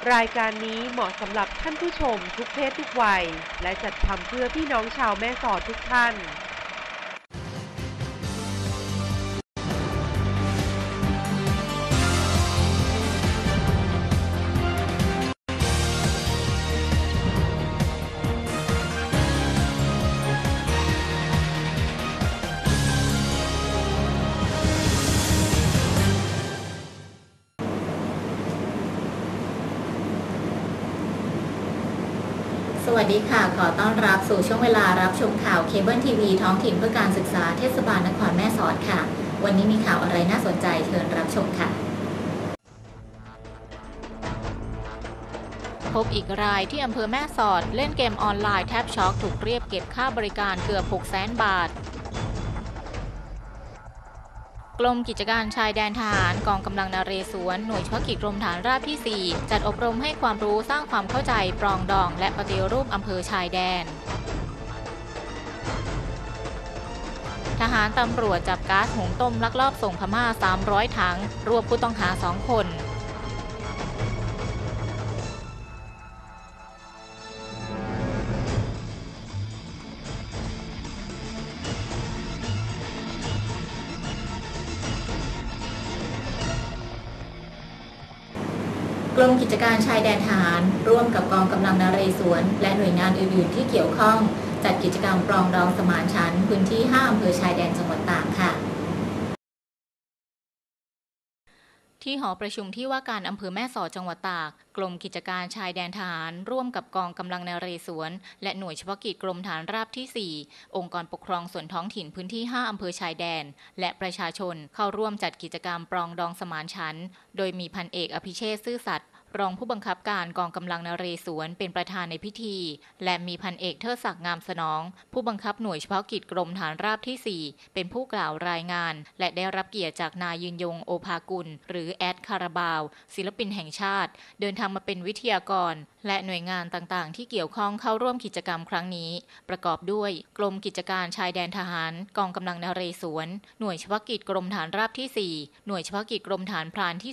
รายการนี้เหมาะสำหรับท่านผู้ชมทุกเพศทุกวัยและจัดทำเพื่อพี่น้องชาวแม่สอดทุกท่านสวัสดีค่ะขอต้อนรับสู่ช่วงเวลารับชมข่าวเคเบิลทีวีท้องถิ่นเพื่อการศึกษาเทศบาลนครแม่สอดค่ะวันนี้มีข่าวอะไรน่าสนใจเชิญรับชมค่ะพบอีกรายที่อำเภอแม่สอดเล่นเกมออนไลน์แทบช็อกถูกเรียกเก็บค่าบริการเกือบ 600,000 บาทกรมกิจการชายแดนทหารกองกำลังนเรศวรหน่วยเฉพาะกิจกรมฐานราบที่ 4จัดอบรมให้ความรู้สร้างความเข้าใจปรองดองและปฏิรูปอำเภอชายแดนทหารตำรวจจับก๊าซหุงต้มลักลอบส่งพม่า300 ถังรวบผู้ต้องหา2 คนกรมกิจการชายแดนทหารร่วมกับกองกำลังนเรศวรและหน่วยงานอื่นๆที่เกี่ยวข้องจัดกิจกรรมปรองดองสมานฉันท์พื้นที่ 5 อำเภอชายแดนจังหวัดตากค่ะที่หอประชุมที่ว่าการอำเภอแม่สอดจังหวัดตากกรมกิจการชายแดนทหารร่วมกับกองกำลังนเรศวรและหน่วยเฉพาะกิจกรมฐานราบที่ 4องค์กรปกครองส่วนท้องถิ่นพื้นที่ 5 อำเภอชายแดนและประชาชนเข้าร่วมจัดกิจกรรมปรองดองสมานฉันท์โดยมีพันเอกอภิเชษฐ์ซื่อสัตย์รองผู้บังคับการกองกำลังนเรศวรเป็นประธานในพิธีและมีพันเอกเทิดศักดิ์งามสนองผู้บังคับหน่วยเฉพาะกิจกรมฐานราบที่ 4เป็นผู้กล่าวรายงานและได้รับเกียรติจากนายยืนยงโอภากุลหรือแอดคาราบาวศิลปินแห่งชาติเดินทางมาเป็นวิทยากรและหน่วยงานต่างๆที่เกี่ยวข้องเข้าร่วมกิจกรรมครั้งนี้ประกอบด้วยกรมกิจการชายแดนทหารกองกำลังนเรศวรหน่วยเฉพาะกิจกรมฐานราบที่ 4หน่วยเฉพาะกิจกรมฐานพรานที่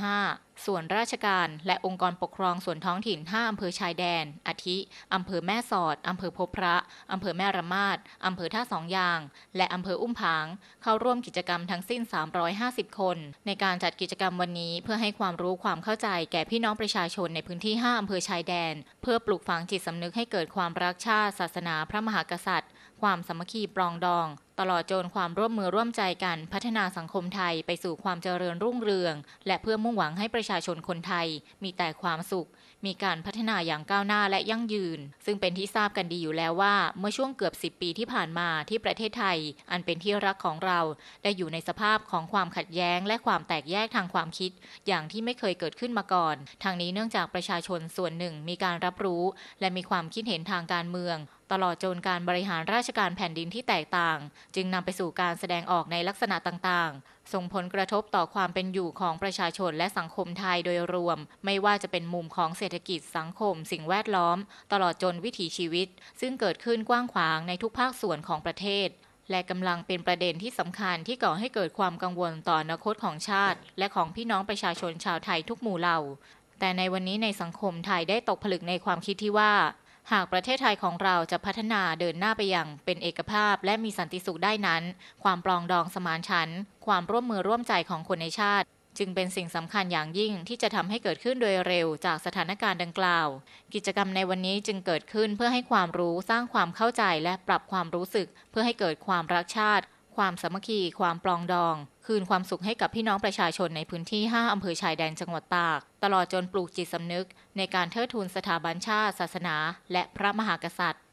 35ส่วนราชการและองค์กรปกครองส่วนท้องถิ่น 5 อำเภอชายแดนอาทิอำเภอแม่สอดอำเภอพบพระอำเภอแม่ระมาดอำเภอท่าสองยางและอำเภออุ้มผางเข้าร่วมกิจกรรมทั้งสิ้น350 คนในการจัดกิจกรรมวันนี้เพื่อให้ความรู้ความเข้าใจแก่พี่น้องประชาชนในพื้นที่ 5 อำเภอชายแดนเพื่อปลูกฝังจิตสำนึกให้เกิดความรักชาติศาสนาพระมหากษัตริย์ความสามัคคีปรองดองตลอดจนความร่วมมือร่วมใจกันพัฒนาสังคมไทยไปสู่ความเจริญรุ่งเรืองและเพื่อมุ่งหวังให้ประชาชนคนไทยมีแต่ความสุขมีการพัฒนาอย่างก้าวหน้าและยั่งยืนซึ่งเป็นที่ทราบกันดีอยู่แล้วว่าเมื่อช่วงเกือบ10 ปีที่ผ่านมาที่ประเทศไทยอันเป็นที่รักของเราได้อยู่ในสภาพของความขัดแย้งและความแตกแยกทางความคิดอย่างที่ไม่เคยเกิดขึ้นมาก่อนทางนี้เนื่องจากประชาชนส่วนหนึ่งมีการรับรู้และมีความคิดเห็นทางการเมืองตลอดจนการบริหารราชการแผ่นดินที่แตกต่างจึงนำไปสู่การแสดงออกในลักษณะต่างๆส่งผลกระทบต่อความเป็นอยู่ของประชาชนและสังคมไทยโดยรวมไม่ว่าจะเป็นมุมของเศรษฐกิจสังคมสิ่งแวดล้อมตลอดจนวิถีชีวิตซึ่งเกิดขึ้นกว้างขวางในทุกภาคส่วนของประเทศและกำลังเป็นประเด็นที่สำคัญที่ก่อให้เกิดความกังวลต่ออนาคตของชาติและของพี่น้องประชาชนชาวไทยทุกหมู่เหล่าแต่ในวันนี้ในสังคมไทยได้ตกผลึกในความคิดที่ว่าหากประเทศไทยของเราจะพัฒนาเดินหน้าไปอย่างเป็นเอกภาพและมีสันติสุขได้นั้นความปรองดองสมานฉันท์ความร่วมมือร่วมใจของคนในชาติจึงเป็นสิ่งสำคัญอย่างยิ่งที่จะทำให้เกิดขึ้นโดยเร็วจากสถานการณ์ดังกล่าวกิจกรรมในวันนี้จึงเกิดขึ้นเพื่อให้ความรู้สร้างความเข้าใจและปรับความรู้สึกเพื่อให้เกิดความรักชาติความสามัคคีความปรองดองคืนความสุขให้กับพี่น้องประชาชนในพื้นที่ 5 อำเภอชายแดนจังหวัดตากตลอดจนปลูกจิตสำนึกในการเทิดทูนสถาบันชาติศาสนาและพระมหากษัตริย์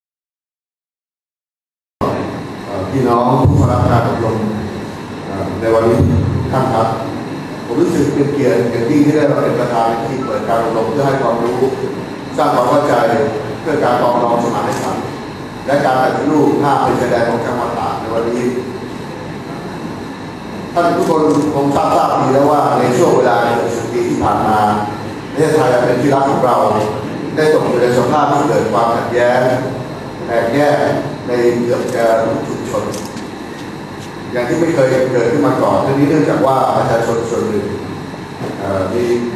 พี่น้องผู้รับการอบรมในวันนี้ท่านครับผมรู้สึกเป็นเกียรติอย่างยิ่งที่ได้มาเป็นประธานที่เปิดการอบรมเพื่อให้ความรู้สร้างความเข้าใจเพื่อการปรองดองสมานฉันท์และการปฏิรูป5 อำเภอชายแดนของจังหวัดตากในวันนี้ท่านทุกคนคงทราบดีแล้วว่าในช่วงเวลา10 ปีที่ผ่านมาประเทศไทยเป็นที่รักของเราได้ตกอยู่ในสภาพที่เกิดความขัดแย้งแตกแยกในเกือบจะทุกชุมชนอย่างที่ไม่เคยเกิดขึ้นมาก่อนเรื่องนี้เนื่องจากว่าประชาชนส่วนหนึ่งมีก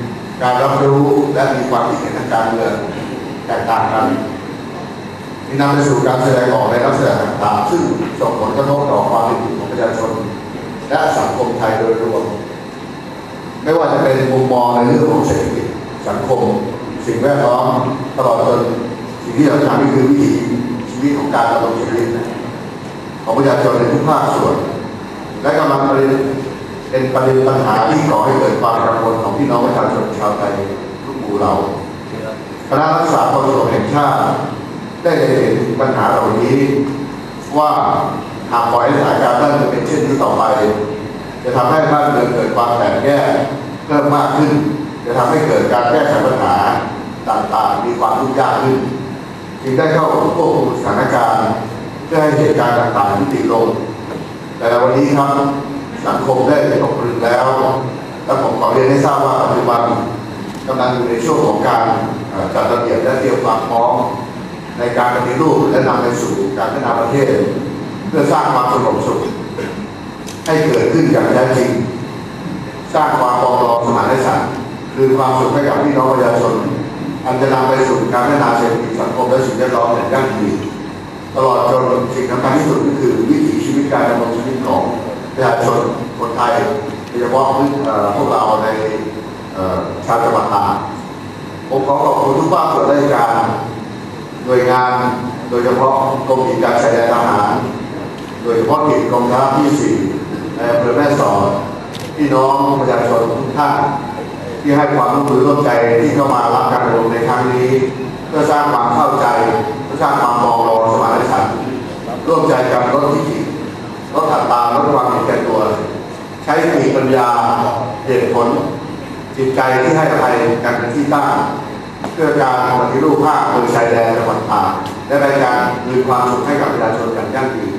การรับรู้และมีความคิดเห็นทางการเมืองแตกต่างกันที่นำไปสู่การแสดงออกในลักษณะต่างๆซึ่งส่งผลกระทบต่อความเป็นอยู่ของประชาชนและสังคมไทยโดยรวมไม่ว่าจะเป็นมุมมองในเรื่องของเศรษฐกิจสังคมสิ่งแวดล้อมตลอดจนสิ่งที่สำคัญก็คือวิถีชีวิตของการดำรงชีวิตของประชาชนในทุกภาคส่วนและกำลังเป็นประเด็นปัญหาที่ก่อให้เกิดความกังวลของพี่น้องประชาชนชาวไทยทุกหมู่เหล่าคณะรักษาความสงบแห่งชาติได้เห็นปัญหาเหล่านี้ว่าหากปล่อยให้สถานการณ์บ้านเมืองเป็นเช่นนี้ต่อไปจะทำให้บ้านเมืองเกิดความแตกแยกเพิ่มมากขึ้นจะทำให้เกิดการแก้ไขปัญหาต่างๆมีความยุ่งยากขึ้นจึงได้เข้าควบคุมสถานการณ์เพื่อให้เหตุการณ์ต่างๆยุติลงแต่วันนี้ครับสังคมได้ตกผลึกแล้วและผมขอเรียนให้ทราบว่าปัจจุบันกำลังอยู่ในช่วงของการจัดระเบียบและเตรียมความพร้อมในการปฏิรูปและนำไปสู่การพัฒนาประเทศเพื่อสร้างความสงบสุขให้เกิดขึ้นอย่างแท้จริงสร้างความปรองดองสมานฉันท์คือความสุขให้กับพี่น้องประชาชนอันจะนำไปสู่การพัฒนาเศรษฐกิจสังคมและสิ่งแวดล้อมอย่างยั่งยืนตลอดจนสิ่งสำคัญที่สุดก็คือวิถีชีวิตการดำรงชีวิตของประชาชนคนไทยโดยเฉพาะพวกเราในชาวจังหวัดตากผมขอขอบคุณทุกภาคส่วนราชการหน่วยงานโดยเฉพาะกรมกิจการชายแดนทหารโดยเฉพาะกิจกองทัพที่ 4ในอำเภอแม่สอดพี่น้องประชาชนทุกท่านที่ให้ความร่วมมือร่วมใจที่เข้ามารับการอบรมในครั้งนี้เพื่อสร้างความเข้าใจเพื่อสร้างความปรองดองสมานฉันท์ร่วมใจกันลดทิฐิลดอัตราลดความเห็นแก่ตัวใช้สติปัญญาเหตุผลจิตใจที่ให้อภัยกันเป็นที่ตั้งเพื่อการปฏิรูปภาคเมืองชายแดนจังหวัดตากและในการคืนความสุขให้กับประชาชนอย่างยั่งยืน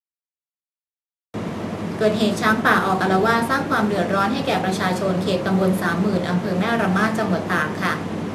เกิดเหตุช้างป่าออกอาละวาดสร้างความเดือดร้อนให้แก่ประชาชนเขตตำบล30,000อำเภอแม่ระมาดจังหวัดตากค่ะ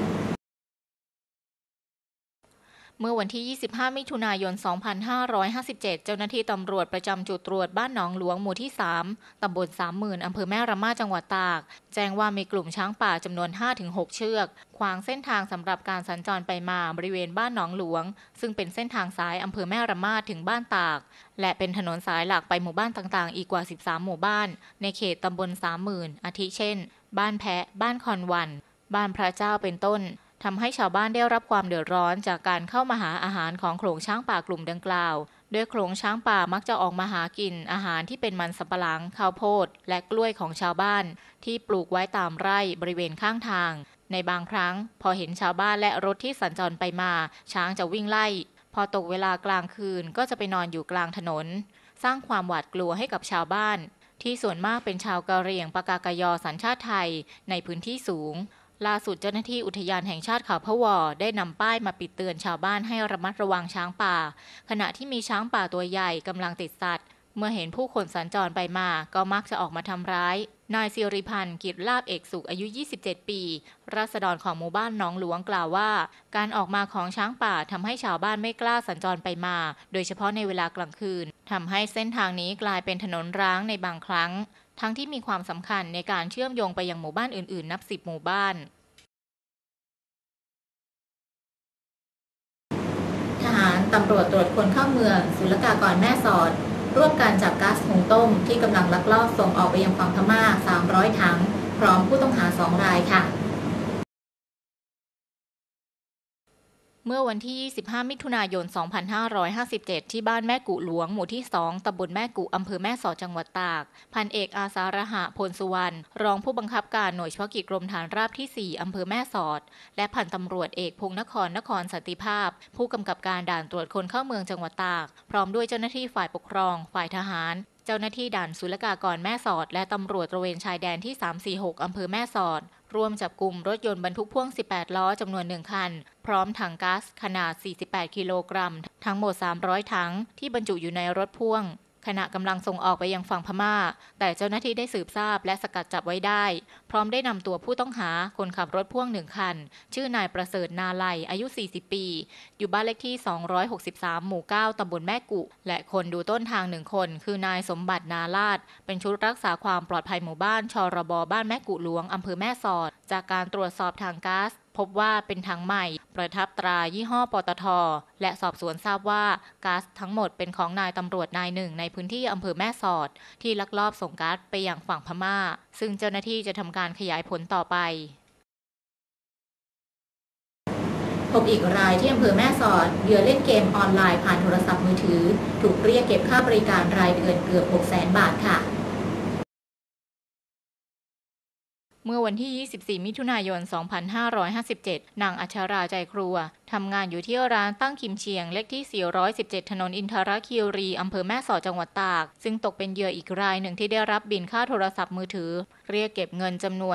เมื่อวันที่ 25 มิถุนายน 2557 เจ้าหน้าที่ตำรวจประจำจุดตรวจบ้านหนองหลวงหมู่ที่ 3 ตำบล30,000 อำเภอแม่ระมาดจังหวัดตาก แจ้งว่ามีกลุ่มช้างป่าจำนวน 5-6 เชือกขวางเส้นทางสำหรับการสัญจรไปมาบริเวณบ้านหนองหลวงซึ่งเป็นเส้นทางสายอำเภอแม่ระมาดถึงบ้านตากและเป็นถนนสายหลักไปหมู่บ้านต่างๆอีกกว่า 13 หมู่บ้านในเขตตำบล30,000 อาทิเช่นบ้านแพะบ้านคอนวันบ้านพระเจ้าเป็นต้นทำให้ชาวบ้านได้รับความเดือดร้อนจากการเข้ามาหาอาหารของโขลงช้างป่ากลุ่มดังกล่าวโดยโขลงช้างป่ามักจะออกมาหากินอาหารที่เป็นมันสำปะหลังข้าวโพดและกล้วยของชาวบ้านที่ปลูกไว้ตามไร่บริเวณข้างทางในบางครั้งพอเห็นชาวบ้านและรถที่สัญจรไปมาช้างจะวิ่งไล่พอตกเวลากลางคืนก็จะไปนอนอยู่กลางถนนสร้างความหวาดกลัวให้กับชาวบ้านที่ส่วนมากเป็นชาวกะเหรี่ยงปากากยอสัญชาติไทยในพื้นที่สูงล่าสุดเจ้าหน้าที่อุทยานแห่งชาติเขาพะวอได้นำป้ายมาปิดเตือนชาวบ้านให้ระมัดระวังช้างป่าขณะที่มีช้างป่าตัวใหญ่กำลังติดสัตว์เมื่อเห็นผู้คนสัญจรไปมาก็มักจะออกมาทำร้ายนายศิริพันธ์กิจลาภเอกสุขอายุ 27 ปีราษฎรของหมู่บ้านหนองหลวงกล่าวว่าการออกมาของช้างป่าทำให้ชาวบ้านไม่กล้าสัญจรไปมาโดยเฉพาะในเวลากลางคืนทำให้เส้นทางนี้กลายเป็นถนนร้างในบางครั้งทั้งที่มีความสำคัญในการเชื่อมโยงไปยังหมู่บ้านอื่นๆนับ10 หมู่บ้านทหารตำรวจตรวจคนเข้าเมืองศุลกากรแม่สอดร่วมการจับก๊าซหุงต้มที่กำลังลักลอบส่งออกไปยังฝั่งพม่า300 ถังพร้อมผู้ต้องหา2 รายค่ะเมื่อวันที่ 25 มิถุนายน 2557 ที่บ้านแม่กุหลวงหมู่ที่ 2 ตำบลแม่กุอำเภอแม่สอดจังหวัดตากพันเอกอาสาระหะพลสุวรรณรองผู้บังคับการหน่วยเฉพาะกิจกรมฐานราบที่ 4 อำเภอแม่สอดและพันตำรวจเอกพงษ์นครสันติภาพผู้กำกับการด่านตรวจคนเข้าเมืองจังหวัดตากพร้อมด้วยเจ้าหน้าที่ฝ่ายปกครองฝ่ายทหารเจ้าหน้าที่ด่านศุลกากรแม่สอดและตำรวจตระเวนชายแดนที่ 346 อำเภอแม่สอดร่วมจับกุมรถยนต์บรรทุกพ่วง 18 ล้อจำนวน 1 คันพร้อมถังก๊าซขนาด 48 กิโลกรัมทั้งหมด 300 ถังที่บรรจุอยู่ในรถพ่วงขณะกำลังส่งออกไปยังฝั่งพม่าแต่เจ้าหน้าที่ได้สืบทราบและสกัดจับไว้ได้พร้อมได้นำตัวผู้ต้องหาคนขับรถพ่วง1 คันชื่อนายประเสริฐนาไลอายุ40 ปีอยู่บ้านเลขที่263หมู่9ตำบลแม่กุและคนดูต้นทาง1 คนคือนายสมบัตินาลาดเป็นชุดรักษาความปลอดภัยหมู่บ้านชรบบ้านแม่กุหลวงอำเภอแม่สอดจากการตรวจสอบทางก๊าซพบว่าเป็นถังใหม่ประทับตรายี่ห้อปตท.และสอบสวนทราบว่าก๊าซทั้งหมดเป็นของนายตำรวจนายหนึ่งในพื้นที่อำเภอแม่สอดที่ลักลอบส่งก๊าซไปยังฝั่งพม่าซึ่งเจ้าหน้าที่จะทำการขยายผลต่อไปพบอีกรายที่อำเภอแม่สอดเหยื่อเล่นเกมออนไลน์ผ่านโทรศัพท์มือถือถูกเรียกเก็บค่าบริการรายเดือนเกือบ 600,000 บาทค่ะเมื่อวันที่ 24 มิถุนายน 2557 นางอัชราใจครัวทำงานอยู่ที่ร้านตั้งคิมเชียงเลขที่ 417 ถนนอินทรคีรีอำเภอแม่สอดจังหวัดตากซึ่งตกเป็นเหยื่ออีกรายหนึ่งที่ได้รับบิลค่าโทรศัพท์มือถือเรียกเก็บเงินจำนวน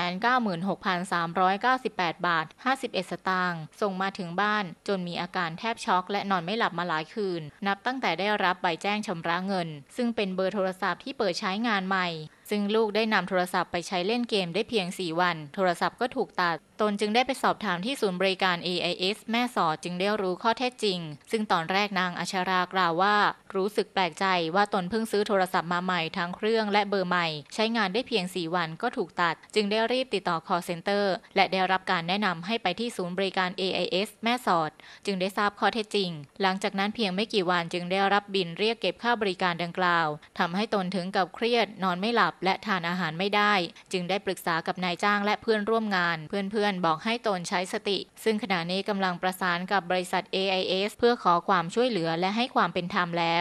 596,398 บาท 51 สตางค์ส่งมาถึงบ้านจนมีอาการแทบช็อกและนอนไม่หลับมาหลายคืนนับตั้งแต่ได้รับใบแจ้งชำระเงินซึ่งเป็นเบอร์โทรศัพท์ที่เปิดใช้งานใหม่ซึ่งลูกได้นำโทรศัพท์ไปใช้เล่นเกมได้เพียง 4 วันโทรศัพท์ก็ถูกตัดตนจึงได้ไปสอบถามที่ศูนย์บริการ AIS แม่สอดจึงได้รู้ข้อเท็จจริงซึ่งตอนแรกนางอัชรากล่าวว่ารู้สึกแปลกใจว่าตนเพิ่งซื้อโทรศัพท์มาใหม่ทั้งเครื่องและเบอร์ใหม่ใช้งานได้เพียง 4 วันก็ถูกตัดจึงได้รีบติดต่อ call center และได้รับการแนะนำให้ไปที่ศูนย์บริการ AIS แม่สอดจึงได้ทราบข้อเท็จจริงหลังจากนั้นเพียงไม่กี่วันจึงได้รับบิลเรียกเก็บค่าบริการดังกล่าวทำให้ตนถึงกับเครียดนอนไม่หลับและทานอาหารไม่ได้จึงได้ปรึกษากับนายจ้างและเพื่อนร่วมงานเพื่อนๆบอกให้ตนใช้สติซึ่งขณะนี้กำลังประสานกับบริษัท AIS เพื่อขอความช่วยเหลือและให้ความเป็นธรรมแล้ว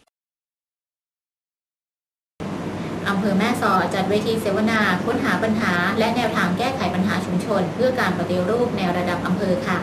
อำเภอแม่สอดจัดเวทีเสวนาค้นหาปัญหาและแนวทางแก้ไขปัญหาชุมชนเพื่อการปฏิรูปในระดับอำเภอค่ะ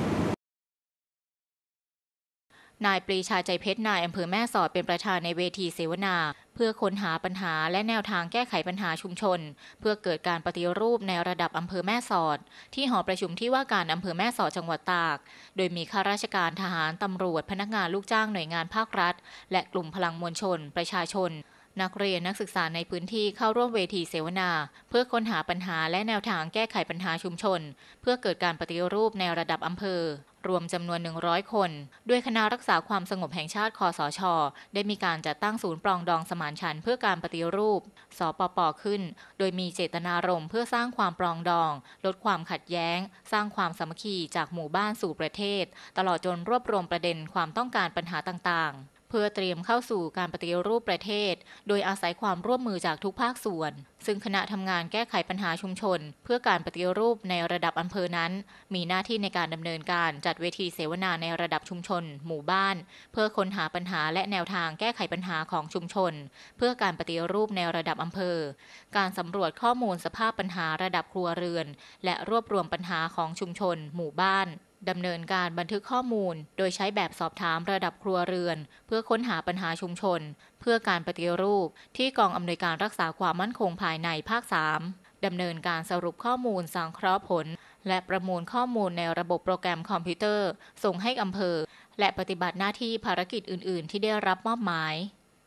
นายปรีชาใจเพชรนายอำเภอแม่สอดเป็นประธานในเวทีเสวนาเพื่อค้นหาปัญหาและแนวทางแก้ไขปัญหาชุมชนเพื่อเกิดการปฏิรูปในระดับอำเภอแม่สอดที่หอประชุมที่ว่าการอำเภอแม่สอดจังหวัดตากโดยมีข้าราชการทหารตำรวจพนักงานลูกจ้างหน่วยงานภาครัฐและกลุ่มพลังมวลชนประชาชนนักเรียนนักศึกษาในพื้นที่เข้าร่วมเวทีเสวนาเพื่อค้นหาปัญหาและแนวทางแก้ไขปัญหาชุมชนเพื่อเกิดการปฏิรูปในระดับอำเภอรวมจำนวน100 คนด้วยคณะรักษาความสงบแห่งชาติคสช.ได้มีการจัดตั้งศูนย์ปรองดองสมานฉันท์เพื่อการปฏิรูปสปป.ขึ้นโดยมีเจตนารมณ์เพื่อสร้างความปรองดองลดความขัดแย้งสร้างความสามัคคีจากหมู่บ้านสู่ประเทศตลอดจนรวบรวมประเด็นความต้องการปัญหาต่างๆเพื่อเตรียมเข้าสู่การปฏิรูปประเทศโดยอาศัยความร่วมมือจากทุกภาคส่วนซึ่งคณะทำงานแก้ไขปัญหาชุมชนเพื่อการปฏิรูปในระดับอำเภอนั้นมีหน้าที่ในการดำเนินการจัดเวทีเสวนาในระดับชุมชนหมู่บ้านเพื่อค้นหาปัญหาและแนวทางแก้ไขปัญหาของชุมชนเพื่อการปฏิรูปในระดับอำเภอการสำรวจข้อมูลสภาพปัญหาระดับครัวเรือนและรวบรวมปัญหาของชุมชนหมู่บ้านดำเนินการบันทึกข้อมูลโดยใช้แบบสอบถามระดับครัวเรือนเพื่อค้นหาปัญหาชุมชนเพื่อการปฏิรูปที่กองอำนวยการรักษาความมั่นคงภายในภาค 3ดำเนินการสรุปข้อมูลสังเคราะห์ผลและประมวลข้อมูลในระบบโปรแกรมคอมพิวเตอร์ส่งให้อำเภอและปฏิบัติหน้าที่ภารกิจอื่นๆที่ได้รับมอบหมาย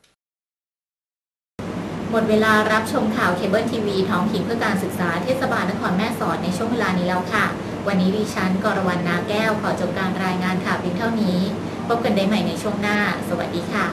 หมดเวลารับชมข่าวเคเบิลทีวีท้องถิ่นเพื่อการศึกษาเทศบาลนครแม่สอดในช่วงเวลานี้แล้วค่ะวันนี้ดิฉันกรวรรณ นาแก้วขอจบการรายงานข่าวเพียงเท่านี้พบกันได้ใหม่ในช่วงหน้าสวัสดีค่ะ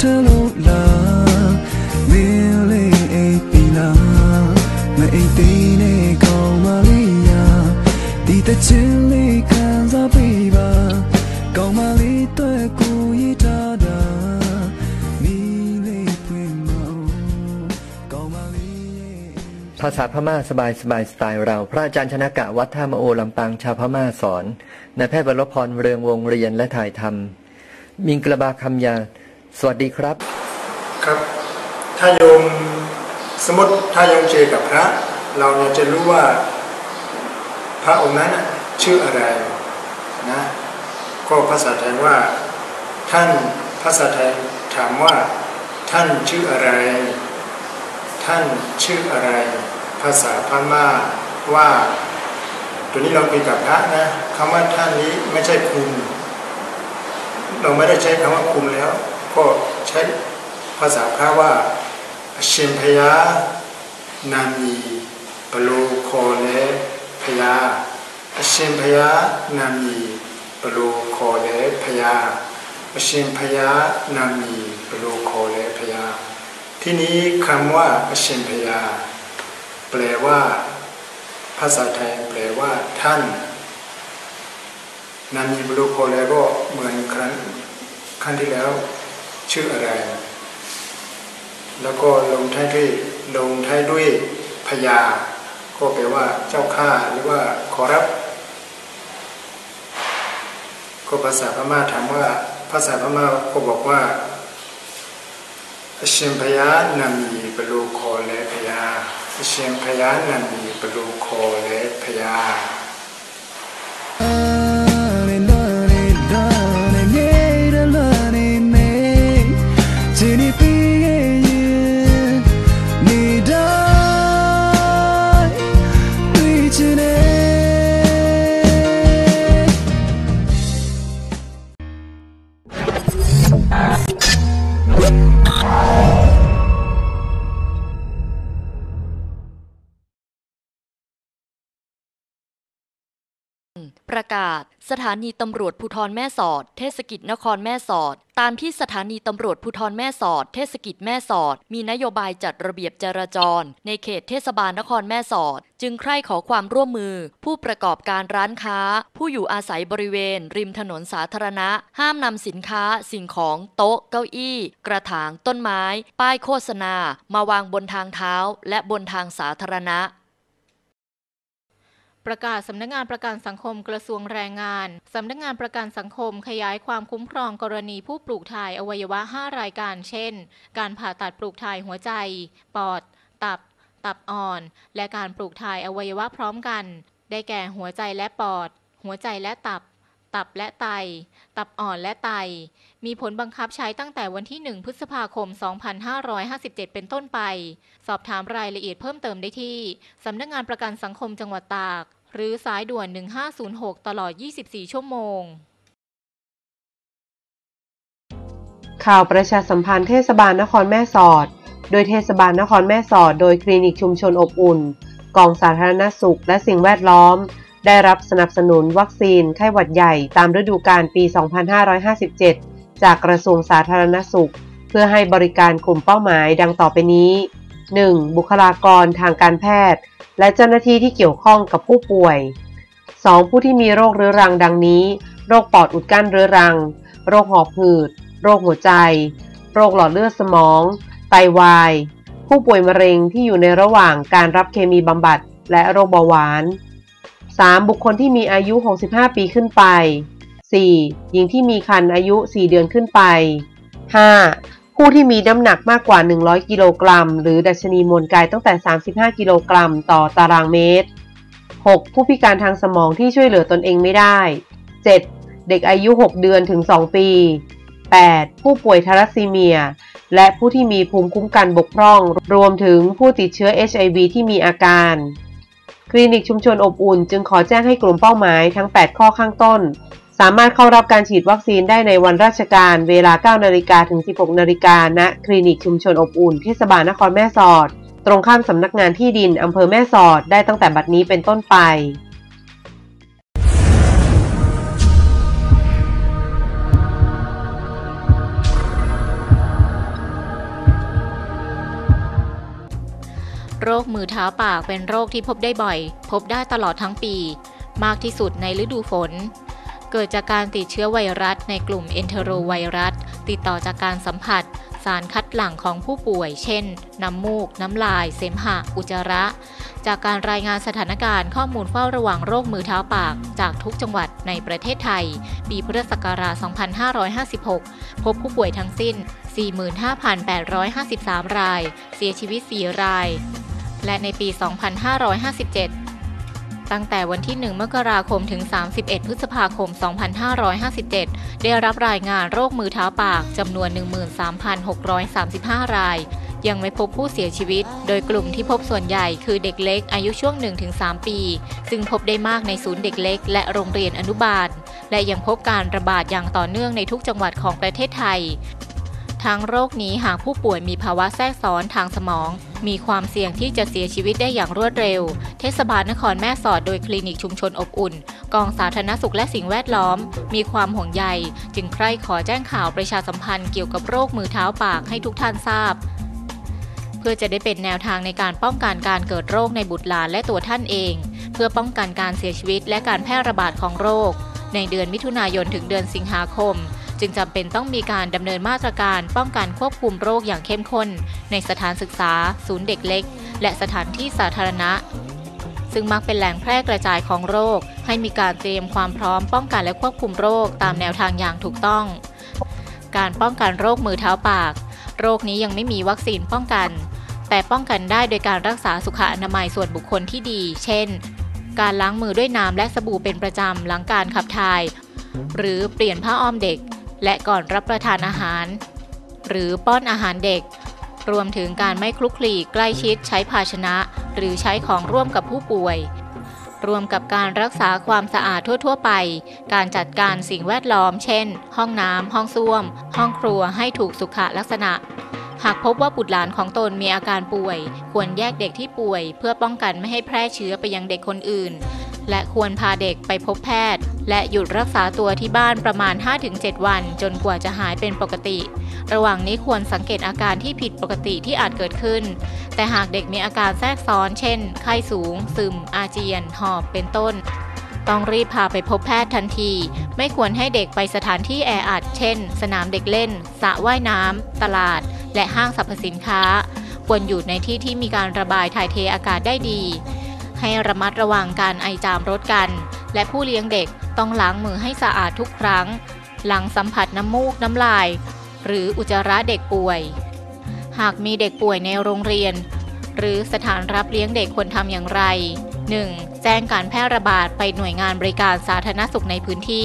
ทะลุลาเมลีเอปีลาไม่เอตีเนกอมาลียาดีแต่ชิลีกันซาปีบากอมาลีตัวกูยีตาดามีลีพุยมากอมาลีภาษาพม่าสบายสไตล์เราพระอาจารย์ชนกะวัดท่ามะโอลำปางชาวพม่าสอนนายแพทย์วรพรเรืองวงเรียนและถ่ายทำมิงกระบาคำยาสวัสดีครับครับถ้าโยมสมมติถ้าโยมเจอกับพระเราจะรู้ว่าพระองค์นั้นชื่ออะไรนะก็ภาษาไทยว่าท่านภาษาไทยถามว่าท่านชื่ออะไรท่านชื่ออะไรภาษาพม่าว่าตัวนี้เราคุยกับพระนะคำว่าท่านนี้ไม่ใช่คุณเราไม่ได้ใช้คำว่าคุณแล้วก็ใช้ภาษาพระว่าชิมพยานามีปโลโคเลพยาชิมพยานามีปโลโคเลพยาชิมพยานามีปโลโคเลพยาที่นี้คำว่าชิมพยาแปลว่าภาษาไทยแปลว่าท่านนามีปโลโคเลก็เหมือนครั้งที่แล้วชื่ออะไรแล้วก็ลงท้ายด้วยพยาก็แปลว่าเจ้าข้าหรือว่าขอรับก็ภาษาพม่าถามว่าภาษาพม่าก็บอกว่าชิมพยานามีปโลโคเลพยาชิมพยานามีปโลโคเลพยาประกาศสถานีตำรวจภูธรแม่สอดเทศกิจนครแม่สอดตามที่สถานีตำรวจภูธรแม่สอดเทศกิจแม่สอดมีนโยบายจัดระเบียบจราจรในเขตเทศบาลนครแม่สอดจึงใคร่ขอความร่วมมือผู้ประกอบการร้านค้าผู้อยู่อาศัยบริเวณริมถนนสาธารณะห้ามนำสินค้าสิ่งของโต๊ะเก้าอี้กระถางต้นไม้ป้ายโฆษณามาวางบนทางเท้าและบนทางสาธารณะประกาศสำนักงานประกันสังคมกระทรวงแรงงานสำนักงานประกันสังคมขยายความคุ้มครองกรณีผู้ปลูกถ่ายอวัยวะ5รายการเช่นการผ่าตัดปลูกถ่ายหัวใจปอดตับอ่อนและการปลูกถ่ายอวัยวะพร้อมกันได้แก่หัวใจและปอดหัวใจและตับและไตตับอ่อนและไตมีผลบังคับใช้ตั้งแต่วันที่1 พฤษภาคม 2557 เป็นต้นไปสอบถามรายละเอียดเพิ่มเติมได้ที่สำนักงานประกันสังคมจังหวัดตากหรือสายด่วน1506ตลอด24ชั่วโมงข่าวประชาสัมพันธ์เทศบาลนครแม่สอดโดยเทศบาลนครแม่สอดโดยคลินิกชุมชนอบอุ่นกองสาธารณสุขและสิ่งแวดล้อมได้รับสนับสนุนวัคซีนไข้หวัดใหญ่ตามฤดูกาลปี 2557 จากกระทรวงสาธารณสุขเพื่อให้บริการกลุ่มเป้าหมายดังต่อไปนี้ 1. บุคลากรทางการแพทย์และเจ้าหน้าที่ที่เกี่ยวข้องกับผู้ป่วย 2. ผู้ที่มีโรคเรื้อรังดังนี้โรคปอดอุดกั้นเรื้อรังโรคหอบหืดโรคหัวใจโรคหลอดเลือดสมองไตวายผู้ป่วยมะเร็งที่อยู่ในระหว่างการรับเคมีบำบัดและโรคเบาหวาน 3. บุคคลที่มีอายุ 65 ปีขึ้นไป 4. หญิงที่มีครรภ์อายุ 4 เดือนขึ้นไป 5. ผู้ที่มีน้ำหนักมากกว่า 100 กิโลกรัมหรือดัชนีมวลกายตั้งแต่ 35 กิโลกรัมต่อตารางเมตร 6. ผู้พิการทางสมองที่ช่วยเหลือตนเองไม่ได้ 7. เด็กอายุ 6 เดือนถึง 2 ปี 8. ผู้ป่วยทาลัสซีเมียและผู้ที่มีภูมิคุ้มกันบกพร่องรวมถึงผู้ติดเชื้อ HIV ที่มีอาการคลินิกชุมชนอบอุ่นจึงขอแจ้งให้กลุ่มเป้าหมายทั้ง 8 ข้อข้างต้นสามารถเข้ารับการฉีดวัคซีนได้ในวันราชการเวลา 9 นาฬิกาถึง 16 นาฬิกาณคลินิกชุมชนอบอุ่นเทศบาลนครแม่สอดตรงข้ามสำนักงานที่ดินอำเภอแม่สอดได้ตั้งแต่บัดนี้เป็นต้นไปโรคมือเท้าปากเป็นโรคที่พบได้บ่อยพบได้ตลอดทั้งปีมากที่สุดในฤดูฝนเกิดจากการติดเชื้อไวรัสในกลุ่มเอนเทโรไวรัสติดต่อจากการสัมผัสสารคัดหลั่งของผู้ป่วยเช่นน้ำมูกน้ำลายเสมหะอุจจาระจากการรายงานสถานการณ์ข้อมูลเฝ้าระวังโรคมือเท้าปากจากทุกจังหวัดในประเทศไทยปีพุทธศักราช 2556 พบผู้ป่วยทั้งสิ้น 45,853 รายเสียชีวิต 4 รายและในปี 2557ตั้งแต่วันที่ 1 มกราคมถึง 31 พฤษภาคม 2557 ได้รับรายงานโรคมือเท้าปากจำนวน 13,635 รายยังไม่พบผู้เสียชีวิตโดยกลุ่มที่พบส่วนใหญ่คือเด็กเล็กอายุช่วง 1-3 ปีซึ่งพบได้มากในศูนย์เด็กเล็กและโรงเรียนอนุบาลและยังพบการระบาดอย่างต่อเนื่องในทุกจังหวัดของประเทศไทยทั้งโรคนี้หากผู้ป่วยมีภาวะแทรกซ้อนทางสมองมีความเสี่ยงที่จะเสียชีวิตได้อย่างรวดเร็วเทศบาลนครแม่สอดโดยคลินิกชุมชนอบอุ่นกองสาธารณสุขและสิ่งแวดล้อมมีความห่วงใยจึงใคร่ขอแจ้งข่าวประชาสัมพันธ์เกี่ยวกับโรคมือเท้าปากให้ทุกท่านทราบเพื่อจะได้เป็นแนวทางในการป้องกันการเกิดโรคในบุตรหลานและตัวท่านเองเพื่อป้องกันการเสียชีวิตและการแพร่ระบาดของโรคในเดือนมิถุนายนถึงเดือนสิงหาคมจึงจำเป็นต้องมีการดำเนินมาตรการป้องกันควบคุมโรคอย่างเข้มข้นในสถานศึกษาศูนย์เด็กเล็กและสถานที่สาธารณะซึ่งมักเป็นแหล่งแพร่กระจายของโรคให้มีการเตรียมความพร้อมป้องกันและควบคุมโรคตามแนวทางอย่างถูกต้องการป้องกันโรคมือเท้าปากโรคนี้ยังไม่มีวัคซีนป้องกันแต่ป้องกันได้โดยการรักษาสุขอนามัยส่วนบุคคลที่ดีเช่นการล้างมือด้วยน้ำและสบู่เป็นประจำหลังการขับถ่ายหรือเปลี่ยนผ้าอ้อมเด็กและก่อนรับประทานอาหารหรือป้อนอาหารเด็กรวมถึงการไม่คลุกคลีใกล้ชิดใช้ภาชนะหรือใช้ของร่วมกับผู้ป่วยรวมกับการรักษาความสะอาดทั่วๆไปการจัดการสิ่งแวดล้อมเช่นห้องน้ำห้องส้วมห้องครัวให้ถูกสุขลักษณะหากพบว่าบุตรหลานของตนมีอาการป่วยควรแยกเด็กที่ป่วยเพื่อป้องกันไม่ให้แพร่เชื้อไปยังเด็กคนอื่นและควรพาเด็กไปพบแพทย์และหยุดรักษาตัวที่บ้านประมาณ 5-7 วันจนกว่าจะหายเป็นปกติระหว่างนี้ควรสังเกตอาการที่ผิดปกติที่อาจเกิดขึ้นแต่หากเด็กมีอาการแทรกซ้อนเช่นไข้สูงซึมอาเจียนหอบเป็นต้นต้องรีบพาไปพบแพทย์ทันทีไม่ควรให้เด็กไปสถานที่แออัดเช่นสนามเด็กเล่นสระว่ายน้ำตลาดและห้างสรรพสินค้าควรอยู่ในที่ที่มีการระบายถ่ายเทอากาศได้ดีให้ระมัดระวังการไอจามรถกันและผู้เลี้ยงเด็กต้องล้างมือให้สะอาดทุกครั้งหลังสัมผัสน้ำมูกน้ำลายหรืออุจจาระเด็กป่วยหากมีเด็กป่วยในโรงเรียนหรือสถานรับเลี้ยงเด็กควรทำอย่างไร 1. แจ้งการแพร่ระบาดไปหน่วยงานบริการสาธารณสุขในพื้นที่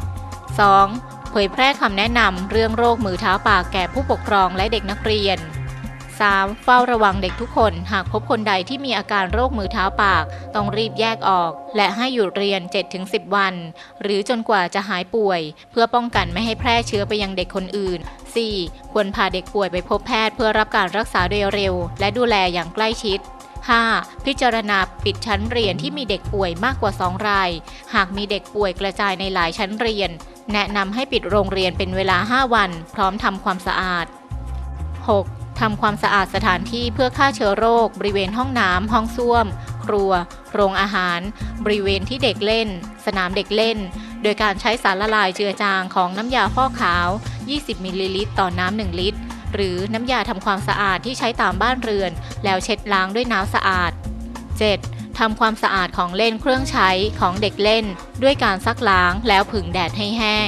2. เผยแพร่คำแนะนำเรื่องโรคมือเท้าปากแก่ผู้ปกครองและเด็กนักเรียน 3. เฝ้าระวังเด็กทุกคนหากพบคนใดที่มีอาการโรคมือเท้าปากต้องรีบแยกออกและให้หยุดเรียน 7-10 วันหรือจนกว่าจะหายป่วยเพื่อป้องกันไม่ให้แพร่เชื้อไปยังเด็กคนอื่น 4. ควรพาเด็กป่วยไปพบแพทย์เพื่อรับการรักษาโดยเร็วและดูแลอย่างใกล้ชิด 5. พิจารณาปิดชั้นเรียนที่มีเด็กป่วยมากกว่า2 รายหากมีเด็กป่วยกระจายในหลายชั้นเรียนแนะนำให้ปิดโรงเรียนเป็นเวลา 5 วันพร้อมทำความสะอาด 6. ทำความสะอาดสถานที่เพื่อฆ่าเชื้อโรคบริเวณห้องน้ำห้องส้วมครัวโรงอาหารบริเวณที่เด็กเล่นสนามเด็กเล่นโดยการใช้สารละลายเจือจางของน้ำยาฟอกขาว20 มิลลิลิตรต่อน้ำ1 ลิตรหรือน้ำยาทำความสะอาดที่ใช้ตามบ้านเรือนแล้วเช็ดล้างด้วยน้ำสะอาด 7. ทำความสะอาดของเล่นเครื่องใช้ของเด็กเล่นด้วยการซักล้างแล้วผึ่งแดดให้แห้ง